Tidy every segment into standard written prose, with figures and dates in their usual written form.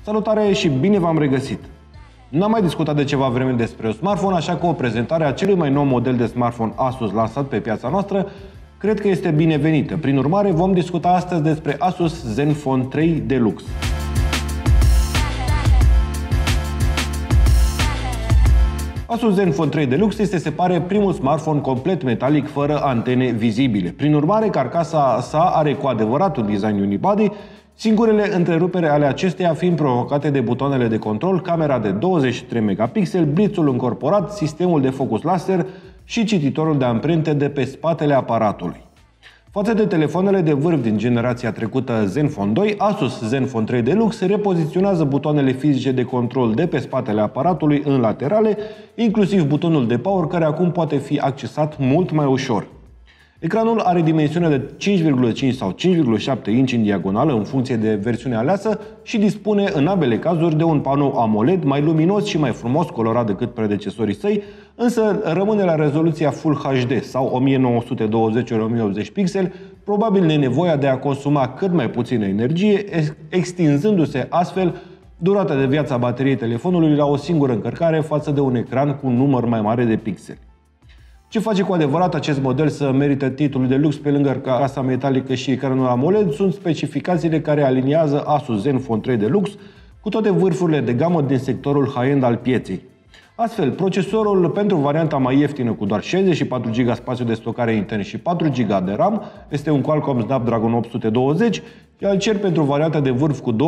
Salutare și bine v-am regăsit! N-am mai discutat de ceva vreme despre un smartphone, așa că o prezentare a celui mai nou model de smartphone Asus lansat pe piața noastră cred că este binevenită. Prin urmare, vom discuta astăzi despre Asus Zenfone 3 Deluxe. Asus Zenfone 3 Deluxe este, se pare, primul smartphone complet metalic fără antene vizibile. Prin urmare, carcasa sa are cu adevărat un design unibody, singurele întrerupere ale acesteia fiind provocate de butoanele de control, camera de 23 megapixeli, blitzul încorporat, sistemul de focus laser și cititorul de amprente de pe spatele aparatului. Față de telefoanele de vârf din generația trecută Zenfone 2, Asus Zenfone 3 Deluxe repoziționează butoanele fizice de control de pe spatele aparatului în laterale, inclusiv butonul de power, care acum poate fi accesat mult mai ușor. Ecranul are dimensiune de 5,5 sau 5,7 inch în diagonală în funcție de versiunea aleasă și dispune în ambele cazuri de un panou AMOLED mai luminos și mai frumos colorat decât predecesorii săi, însă rămâne la rezoluția Full HD sau 1920x1080 pixeli, probabil nevoia de a consuma cât mai puțină energie, extinzându-se astfel durata de viață a bateriei telefonului la o singură încărcare față de un ecran cu un număr mai mare de pixeli. Ce face cu adevărat acest model să merită titlul de lux pe lângă carcasa metalică și ecranul AMOLED sunt specificațiile care aliniază Asus Zenfone 3 Deluxe cu toate vârfurile de gamă din sectorul high-end al pieței. Astfel, procesorul pentru varianta mai ieftină cu doar 64 GB spațiu de stocare intern și 4 GB de RAM este un Qualcomm Snapdragon 820, iar cel pentru varianta de vârf cu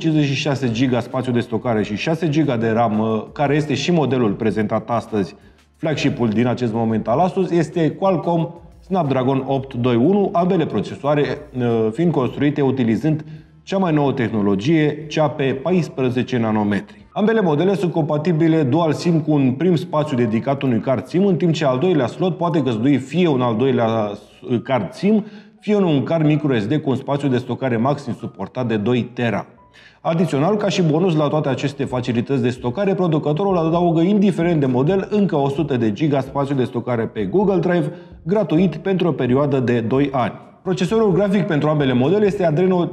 256 GB spațiu de stocare și 6 GB de RAM, care este și modelul prezentat astăzi, flagship-ul din acest moment al Asus, este Qualcomm Snapdragon 821, ambele procesoare fiind construite utilizând cea mai nouă tehnologie, cea pe 14 nanometri. Ambele modele sunt compatibile dual SIM cu un prim spațiu dedicat unui card SIM, în timp ce al doilea slot poate găzdui fie un al doilea card SIM, fie un card microSD cu un spațiu de stocare maxim suportat de 2 tera. Adițional, ca și bonus la toate aceste facilități de stocare, producătorul adaugă, indiferent de model, încă 100 de GB spațiu de stocare pe Google Drive, gratuit pentru o perioadă de 2 ani. Procesorul grafic pentru ambele modele este Adreno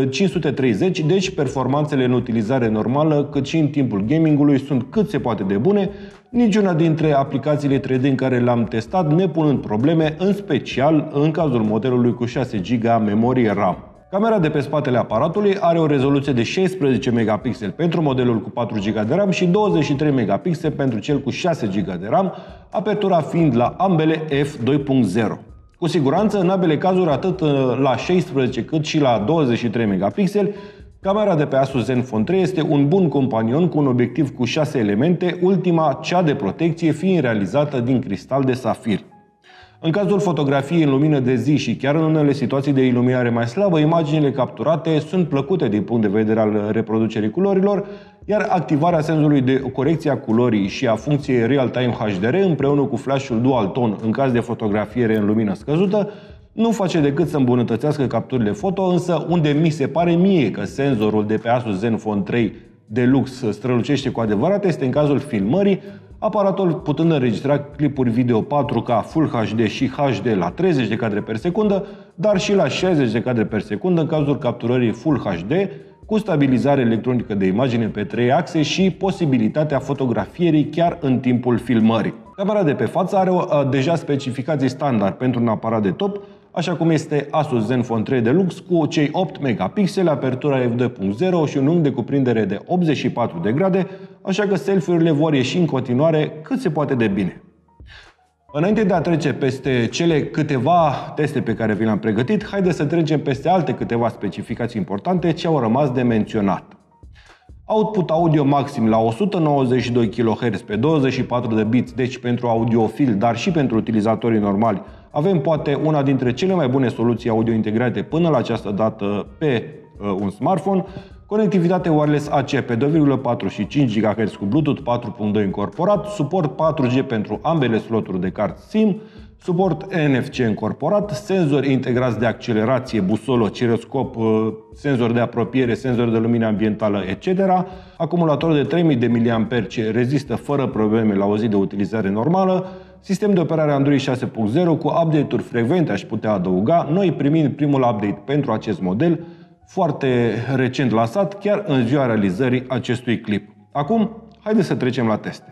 530, deci performanțele în utilizare normală, cât și în timpul gamingului sunt cât se poate de bune, niciuna dintre aplicațiile 3D în care le-am testat nepunând probleme, în special în cazul modelului cu 6 GB memorie RAM. Camera de pe spatele aparatului are o rezoluție de 16 megapixeli pentru modelul cu 4 GB de RAM și 23 megapixeli pentru cel cu 6 GB de RAM, apertura fiind la ambele f2.0. Cu siguranță, în ambele cazuri, atât la 16 cât și la 23 megapixeli, camera de pe Asus Zenfone 3 este un bun companion cu un obiectiv cu 6 elemente, ultima, cea de protecție, fiind realizată din cristal de safir. În cazul fotografiei în lumină de zi și chiar în unele situații de iluminare mai slabă, imaginile capturate sunt plăcute din punct de vedere al reproducerii culorilor, iar activarea senzorului de corecție a culorii și a funcției Real-Time HDR împreună cu flash-ul Dual Tone în caz de fotografiere în lumină scăzută nu face decât să îmbunătățească capturile foto, însă unde mi se pare mie că senzorul de pe Asus Zenfone 3 Deluxe strălucește cu adevărat este în cazul filmării, aparatul putând înregistra clipuri video 4K Full HD și HD la 30 de cadre per secundă, dar și la 60 de cadre per secundă în cazul capturării Full HD, cu stabilizare electronică de imagine pe 3 axe și posibilitatea fotografierii chiar în timpul filmării. Camera de pe față are deja specificații standard pentru un aparat de top, așa cum este Asus Zenfone 3 Deluxe cu cei 8 megapixeli, apertura f2.0 și un unghi de cuprindere de 84 de grade, așa că selfie-urile vor ieși în continuare cât se poate de bine. Înainte de a trece peste cele câteva teste pe care vi le-am pregătit, haideți să trecem peste alte câteva specificații importante ce au rămas de menționat. Output audio maxim la 192 kHz pe 24 de bits, deci pentru audiofil, dar și pentru utilizatorii normali, avem poate una dintre cele mai bune soluții audio integrate până la această dată pe un smartphone, conectivitate wireless AC pe 2,4 și 5 GHz cu Bluetooth 4.2 incorporat, suport 4G pentru ambele sloturi de card SIM, suport NFC incorporat, senzori integrați de accelerație, busolă, giroscop, senzor de apropiere, senzor de lumină ambientală, etc. Acumulator de 3000 de mAh ce rezistă fără probleme la o zi de utilizare normală, sistem de operare Android 6.0 cu update-uri frecvente, aș putea adăuga, noi primind primul update pentru acest model, foarte recent lansat, chiar în ziua realizării acestui clip. Acum, haideți să trecem la teste.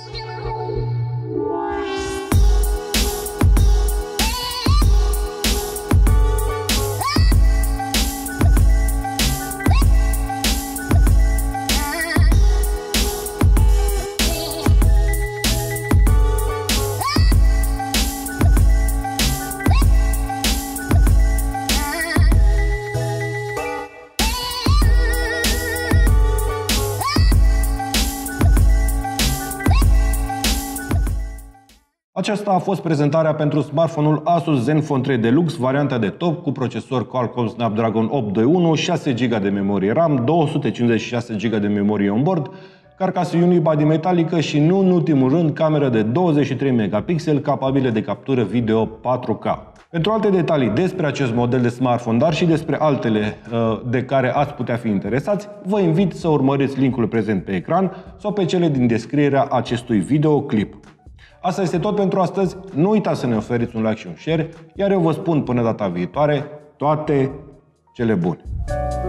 Aceasta a fost prezentarea pentru smartphone-ul Asus Zenfone 3 Deluxe, varianta de top cu procesor Qualcomm Snapdragon 821, 6 GB de memorie RAM, 256 GB de memorie onboard, carcasă unibody metalică și, nu în ultimul rând, cameră de 23 megapixeli capabilă de captură video 4K. Pentru alte detalii despre acest model de smartphone, dar și despre altele de care ați putea fi interesați, vă invit să urmăriți linkul prezent pe ecran sau pe cele din descrierea acestui videoclip. Asta este tot pentru astăzi. Nu uitați să ne oferiți un like și un share, iar eu vă spun până data viitoare toate cele bune!